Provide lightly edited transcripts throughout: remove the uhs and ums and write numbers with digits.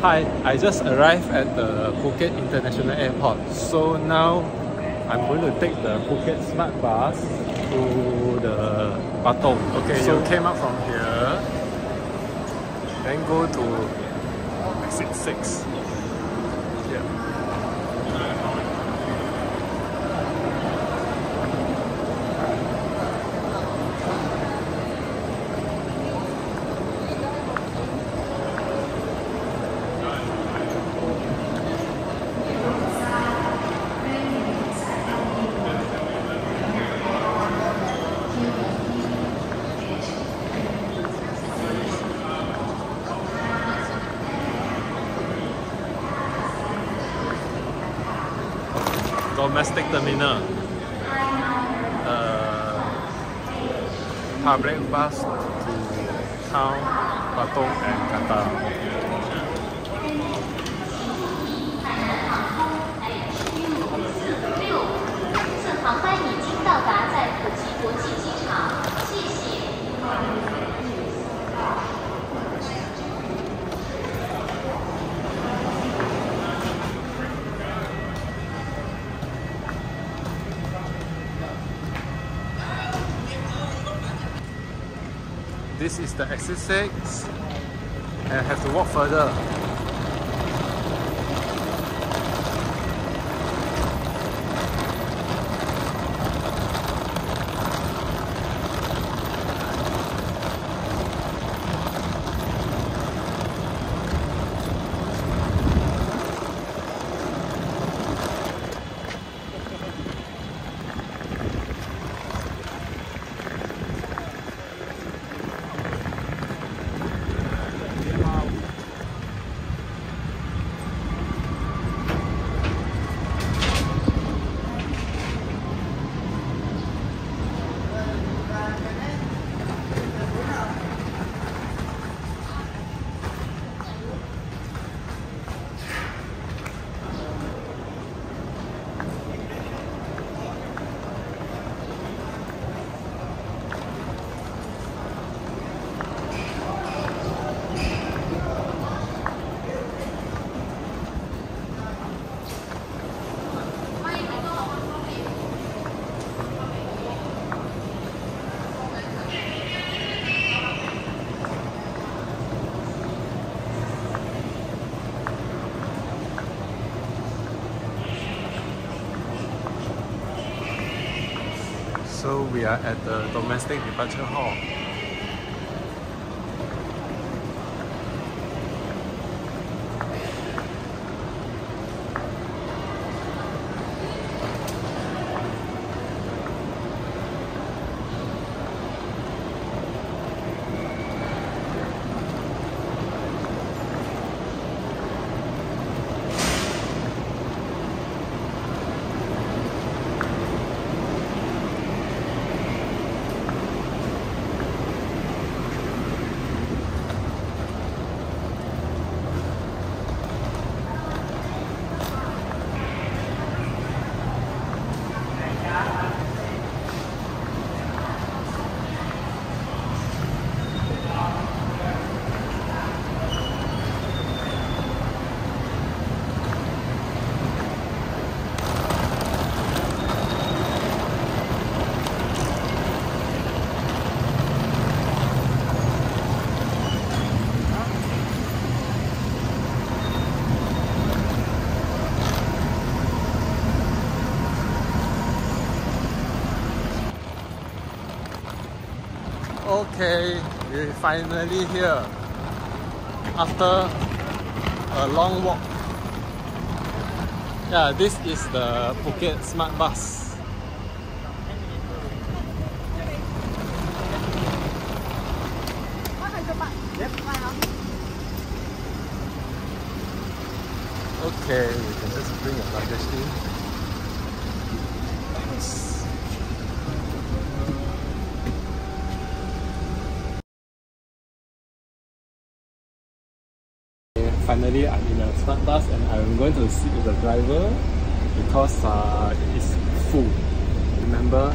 Hi, I just arrived at the Phuket International Airport. So now I'm going to take the Phuket Smart Bus to the Patong. Okay, so you came up from here, then go to exit 6. Yeah. Domestic terminal, public bus to town, Patong and Qatar. 航班已经到达在普吉国际机场，谢谢。 This is the exit 6 and I have to walk further. So we are at the domestic departure hall. Okay, we're finally here after a long walk. Yeah, this is the Phuket Smart Bus. Okay, we can just bring your luggage in. Finally, I'm in a smart bus and I'm going to sit with the driver because it is full. Remember,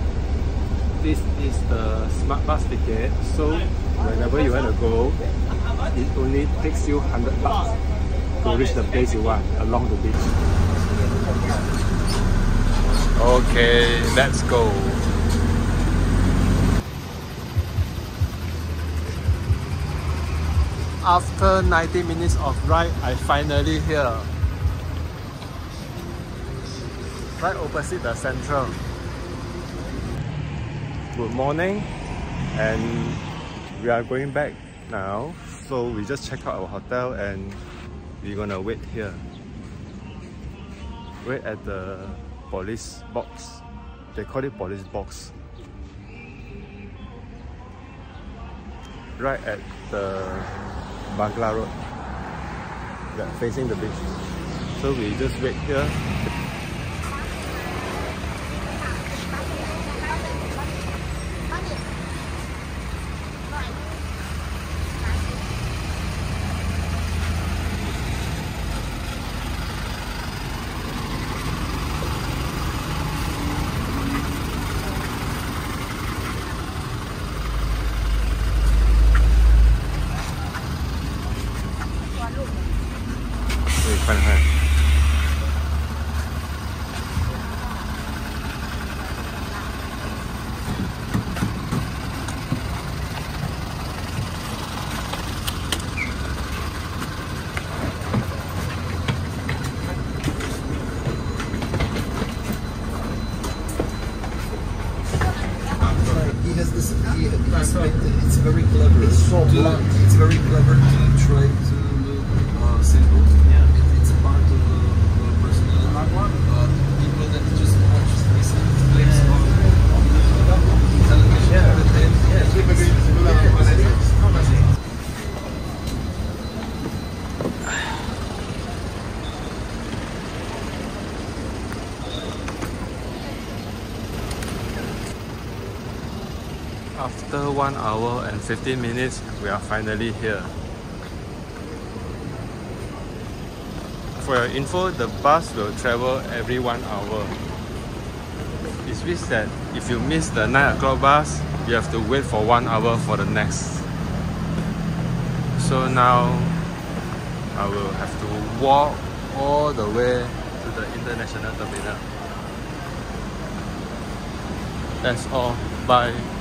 this is the smart bus ticket, so whenever you want to go, it only takes you 100 baht to reach the place you want along the beach. Okay, let's go. After 90 minutes of ride, I finally here. Right opposite the central. Good morning, and we are going back now. So we just checked out our hotel and we're gonna wait here. Wait at the police box. They call it police box. Right at the Bangla Road. Yeah, facing the beach. So we just wait here. It's very clever. It's so blunt. It's very clever to try to look simple. Yeah. It's a part of the personality. But people that just watch this clips on television, After 1 hour and 15 minutes, we are finally here. For your info, the bus will travel every 1 hour. It means that if you miss the 9 o'clock bus, you have to wait for 1 hour for the next. So now, I will have to walk all the way to the international terminal. That's all. Bye.